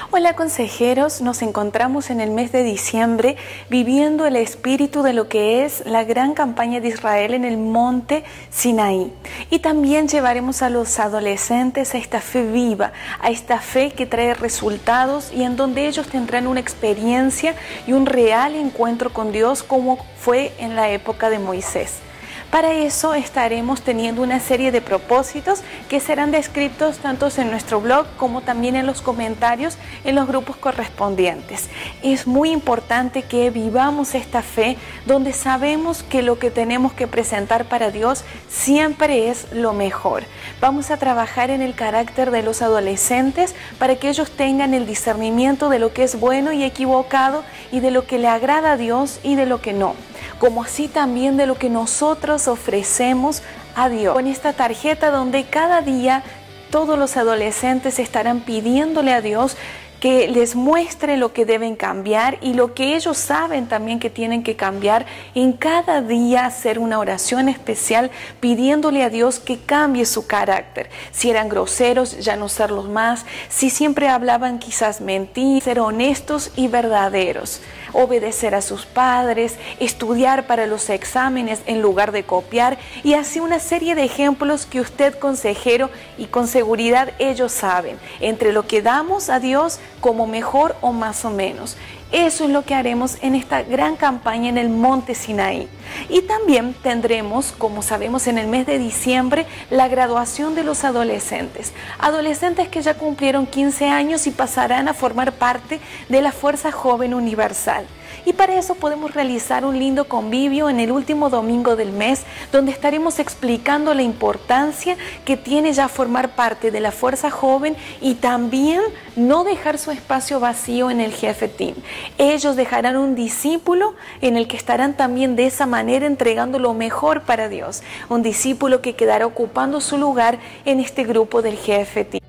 Hola consejeros, nos encontramos en el mes de diciembre viviendo el espíritu de lo que es la gran campaña de Israel en el monte Sinaí. Y también llevaremos a los adolescentes a esta fe viva, a esta fe que trae resultados y en donde ellos tendrán una experiencia y un real encuentro con Dios como fue en la época de Moisés. Para eso estaremos teniendo una serie de propósitos que serán descritos tanto en nuestro blog como también en los comentarios en los grupos correspondientes. Es muy importante que vivamos esta fe donde sabemos que lo que tenemos que presentar para Dios siempre es lo mejor. Vamos a trabajar en el carácter de los adolescentes para que ellos tengan el discernimiento de lo que es bueno y equivocado y de lo que le agrada a Dios y de lo que no, como así también de lo que nosotros ofrecemos a Dios. Con esta tarjeta donde cada día todos los adolescentes estarán pidiéndole a Dios que les muestre lo que deben cambiar y lo que ellos saben también que tienen que cambiar. En cada día hacer una oración especial pidiéndole a Dios que cambie su carácter. Si eran groseros, ya no serlos más. Si siempre hablaban quizás mentir, ser honestos y verdaderos. Obedecer a sus padres, estudiar para los exámenes en lugar de copiar y así una serie de ejemplos que usted, consejero, y con seguridad ellos saben, entre lo que damos a Dios como mejor o más o menos. Eso es lo que haremos en esta gran campaña en el monte Sinaí. Y también tendremos, como sabemos, en el mes de diciembre, la graduación de los adolescentes. Adolescentes que ya cumplieron 15 años y pasarán a formar parte de la Fuerza Joven Universal. Y para eso podemos realizar un lindo convivio en el último domingo del mes, donde estaremos explicando la importancia que tiene ya formar parte de la Fuerza Joven y también no dejar su espacio vacío en el Jefe Team. Ellos dejarán un discípulo en el que estarán también de esa manera entregando lo mejor para Dios. Un discípulo que quedará ocupando su lugar en este grupo del Jefe Team.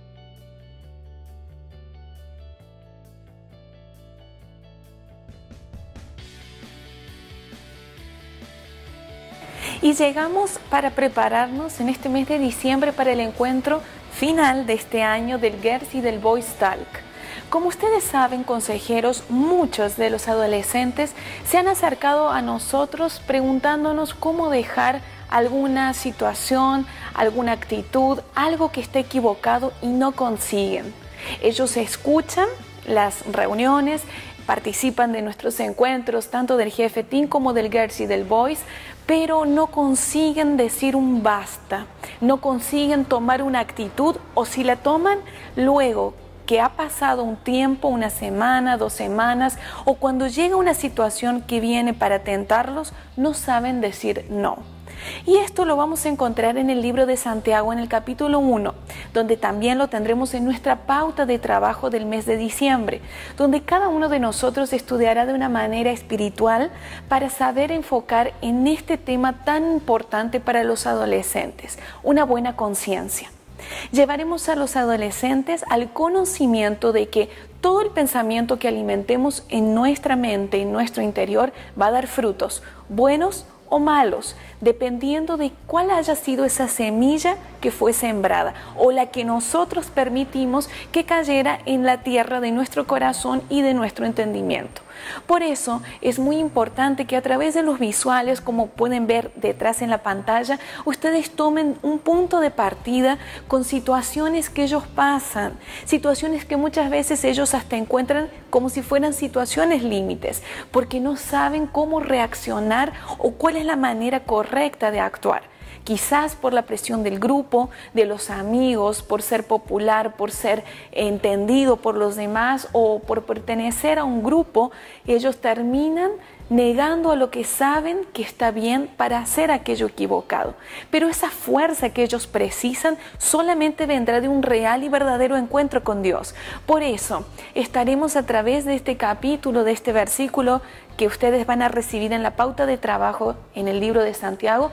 Y llegamos para prepararnos en este mes de diciembre para el encuentro final de este año del Girls y del Boys Talk. Como ustedes saben, consejeros, muchos de los adolescentes se han acercado a nosotros preguntándonos cómo dejar alguna situación, alguna actitud, algo que esté equivocado y no consiguen. Ellos escuchan las reuniones, participan de nuestros encuentros, tanto del Jefe Team como del Girls y del Boys, pero no consiguen decir un basta, no consiguen tomar una actitud, o si la toman, luego que ha pasado un tiempo, una semana, 2 semanas, o cuando llega una situación que viene para tentarlos, no saben decir no. Y esto lo vamos a encontrar en el libro de Santiago en el capítulo 1, donde también lo tendremos en nuestra pauta de trabajo del mes de diciembre, donde cada uno de nosotros estudiará de una manera espiritual para saber enfocar en este tema tan importante para los adolescentes, una buena conciencia. Llevaremos a los adolescentes al conocimiento de que todo el pensamiento que alimentemos en nuestra mente, en nuestro interior, va a dar frutos, buenos o malos, dependiendo de cuál haya sido esa semilla que fue sembrada o la que nosotros permitimos que cayera en la tierra de nuestro corazón y de nuestro entendimiento. Por eso es muy importante que a través de los visuales, como pueden ver detrás en la pantalla, ustedes tomen un punto de partida con situaciones que ellos pasan, situaciones que muchas veces ellos hasta encuentran como si fueran situaciones límites, porque no saben cómo reaccionar o cuál es la manera correcta de actuar. Quizás por la presión del grupo, de los amigos, por ser popular, por ser entendido por los demás o por pertenecer a un grupo, ellos terminan negando a lo que saben que está bien para hacer aquello equivocado. Pero esa fuerza que ellos precisan solamente vendrá de un real y verdadero encuentro con Dios. Por eso estaremos a través de este capítulo, de este versículo que ustedes van a recibir en la pauta de trabajo en el libro de Santiago,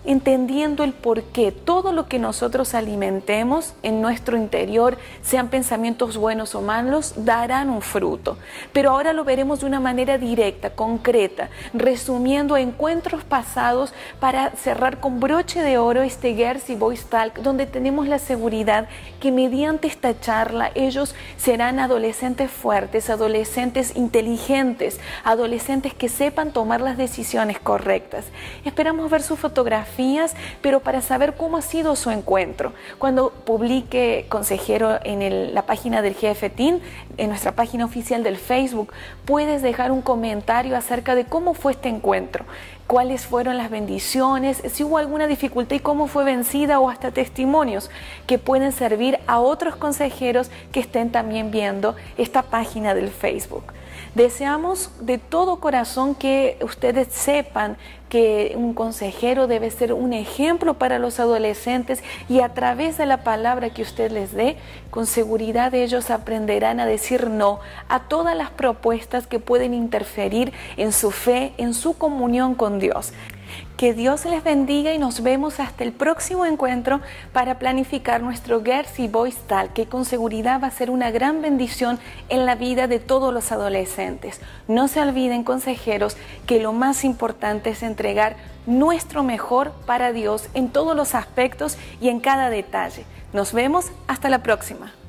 entendiendo el por qué todo lo que nosotros alimentemos en nuestro interior, sean pensamientos buenos o malos, darán un fruto. Pero ahora lo veremos de una manera directa, concreta, resumiendo encuentros pasados para cerrar con broche de oro este Gersey Boys Talk, donde tenemos la seguridad que mediante esta charla ellos serán adolescentes fuertes, adolescentes inteligentes, adolescentes que sepan tomar las decisiones correctas. Esperamos ver sus fotografías, pero para saber cómo ha sido su encuentro. Cuando publique consejero en la página del GF Teen, en nuestra página oficial del Facebook, puedes dejar un comentario acerca de cómo fue este encuentro, cuáles fueron las bendiciones, si hubo alguna dificultad y cómo fue vencida, o hasta testimonios que pueden servir a otros consejeros que estén también viendo esta página del Facebook. Deseamos de todo corazón que ustedes sepan que un consejero debe ser un ejemplo para los adolescentes, y a través de la palabra que usted les dé, con seguridad ellos aprenderán a decir no a todas las propuestas que pueden interferir en su fe, en su comunión con Dios. Que Dios les bendiga y nos vemos hasta el próximo encuentro para planificar nuestro Gersey Boys Talk, que con seguridad va a ser una gran bendición en la vida de todos los adolescentes. No se olviden, consejeros, que lo más importante es entregar nuestro mejor para Dios en todos los aspectos y en cada detalle. Nos vemos hasta la próxima.